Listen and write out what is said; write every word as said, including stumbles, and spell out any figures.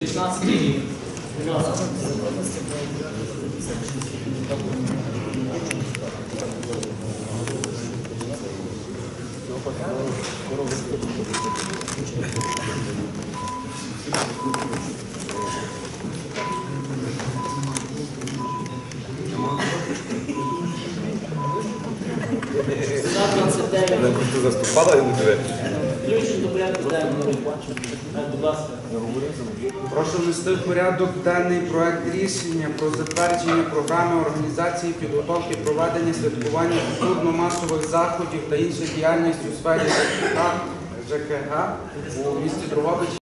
шістнадцятий рік. Будь ласка. двадцять дев'ять. Заступала, я не тебе. Включень до порядку денного. Будь ласка. Прошу внести в порядок денний проект рішення про затвердження програми організації підготовки проведення святкування культурно-масових заходів та інших діяльностей у сфері ЖКГ у місті Дрогобич.